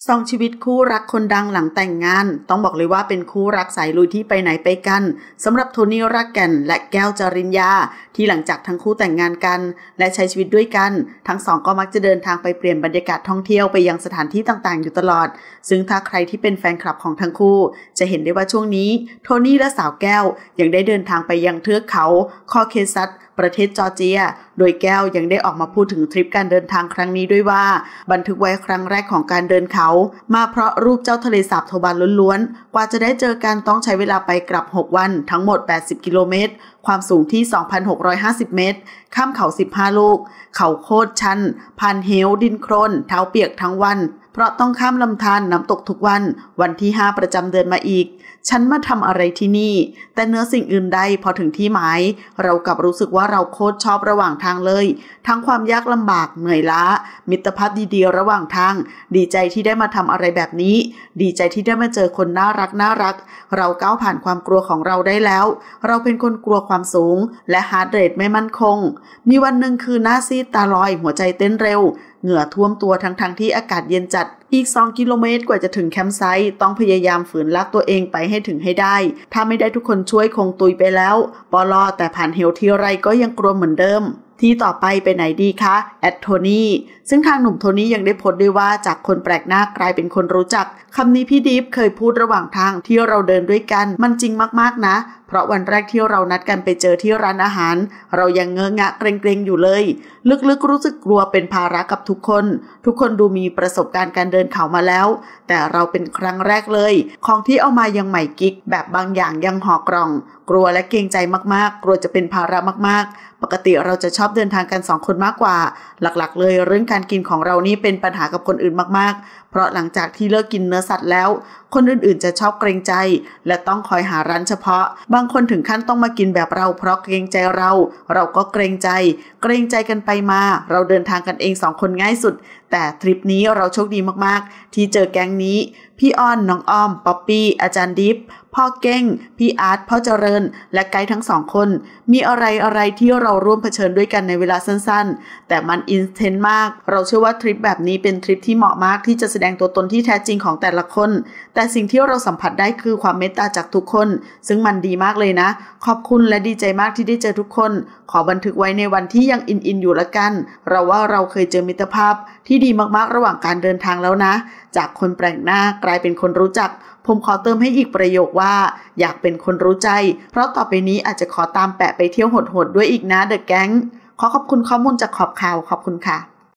ซองชีวิตคู่รักคนดังหลังแต่งงานต้องบอกเลยว่าเป็นคู่รักสายลุยที่ไปไหนไปกันสำหรับโทนี่รากแก่นและแก้วจริญญาที่หลังจากทั้งคู่แต่งงานกันและใช้ชีวิตด้วยกันทั้งสองก็มักจะเดินทางไปเปลี่ยนบรรยากาศท่องเที่ยวไปยังสถานที่ต่างๆอยู่ตลอดซึ่งถ้าใครที่เป็นแฟนคลับของทั้งคู่จะเห็นได้ว่าช่วงนี้โทนี่และสาวแก้วยังได้เดินทางไปยังเทือกเขาคอเคซัสประเทศจอร์เจียโดยแก้วยังได้ออกมาพูดถึงทริปการเดินทางครั้งนี้ด้วยว่าบันทึกไว้ครั้งแรกของการเดินเขามาเพราะรูปเจ้าทะเลสาบโทบานล้วนๆกว่าจะได้เจอกันต้องใช้เวลาไปกลับ6วันทั้งหมด80กิโลเมตรความสูงที่ 2,650 เมตรข้ามเขา15ลูกเขาโคตรชันผ่านเหวดินโคลนเท้าเปียกทั้งวันเพราะต้องข้ามลำธารน้ำตกทุกวันที่5ประจำเดือนมาอีกฉันมาทำอะไรที่นี่แต่เนื้อสิ่งอื่นใดพอถึงที่หมายเรากลับรู้สึกว่าเราโคตรชอบระหว่างทางเลยทั้งความยากลำบากเหนื่อยล้ามิตรภาพดีๆระหว่างทางดีใจที่ได้มาทำอะไรแบบนี้ดีใจที่ได้มาเจอคนน่ารักเราก้าวผ่านความกลัวของเราได้แล้วเราเป็นคนกลัวความสูงและฮาร์ทเรทไม่มั่นคงมีวันหนึ่งคือหน้าซีดตาลอยหัวใจเต้นเร็วเหงื่อท่วมตัวทั้งที่อากาศเย็นจัดอีก2กิโลเมตรกว่าจะถึงแคมป์ไซต์ต้องพยายามฝืนลากตัวเองไปให้ถึงให้ได้ถ้าไม่ได้ทุกคนช่วยคงตุยไปแล้วปลอแต่ผ่านเหวทีไรก็ยังกลัวเหมือนเดิมที่ต่อไปไหนดีคะโทนี่ซึ่งทางหนุ่มโทนี่ยังได้โพสต์ด้วยว่าจากคนแปลกหน้ากลายเป็นคนรู้จักคำนี้พี่ดิฟเคยพูดระหว่างทางที่เราเดินด้วยกันมันจริงมากๆนะเพราะวันแรกที่เรานัดกันไปเจอที่ร้านอาหารเรายังเงอะงะเกรงๆอยู่เลยลึกๆรู้สึกกลัวเป็นภาระกับทุกคนดูมีประสบการณ์การเดินเขามาแล้วแต่เราเป็นครั้งแรกเลยของที่เอามายังใหม่กิ๊กแบบบางอย่างยังห่อกล่องกลัวและเกรงใจมากๆกลัวจะเป็นภาระมากๆปกติเราจะชอบเดินทางกัน2คนมากกว่าหลักๆเลยเรื่องการกินของเรานี่เป็นปัญหากับคนอื่นมากๆเพราะหลังจากที่เลิกกินเนื้อสัตว์แล้วคนอื่นๆจะชอบเกรงใจและต้องคอยหาร้านเฉพาะบางคนถึงขั้นต้องมากินแบบเราเพราะเกรงใจเราก็เกรงใจกันไปมาเราเดินทางกันเอง2คนง่ายสุดแต่ทริปนี้เราโชคดีมากๆที่เจอแก๊งนี้พี่อ้อนน้องอ้อมป๊อปปี้อาจารย์ดิฟพ่อเก้งพี่อาร์ตพ่อเจริญและไกด์ทั้ง2คนมีอะไรที่เราร่วมเผชิญด้วยกันในเวลาสั้นๆแต่มันอินเทนส์มากเราเชื่อว่าทริปแบบนี้เป็นทริปที่เหมาะมากที่จะแสดงตัวตนที่แท้จริงของแต่ละคนแต่สิ่งที่เราสัมผัสได้คือความเมตตาจากทุกคนซึ่งมันดีมากเลยนะขอบคุณและดีใจมากที่ได้เจอทุกคนขอบันทึกไว้ในวันที่ยังอินอยู่ละกันเราว่าเราเคยเจอมิตรภาพที่ดีมากๆระหว่างการเดินทางแล้วนะจากคนแปลกหน้ากลายเป็นคนรู้จักผมขอเติมให้อีกประโยคว่าอยากเป็นคนรู้ใจเพราะต่อไปนี้อาจจะขอตามแปะไปเที่ยวโหดๆด้วยอีกนะเดอะแก๊งขอขอบคุณข้อมูลจากขอบข่าวขอบคุณค่ะ